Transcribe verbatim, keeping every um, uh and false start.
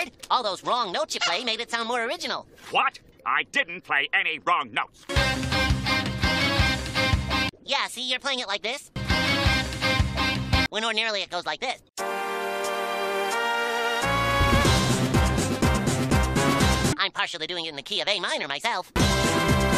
heard? All those wrong notes you play made it sound more original. What? I didn't play any wrong notes. Yeah, see, you're playing it like this. When ordinarily it goes like this. I'm partially doing it in the key of A minor myself.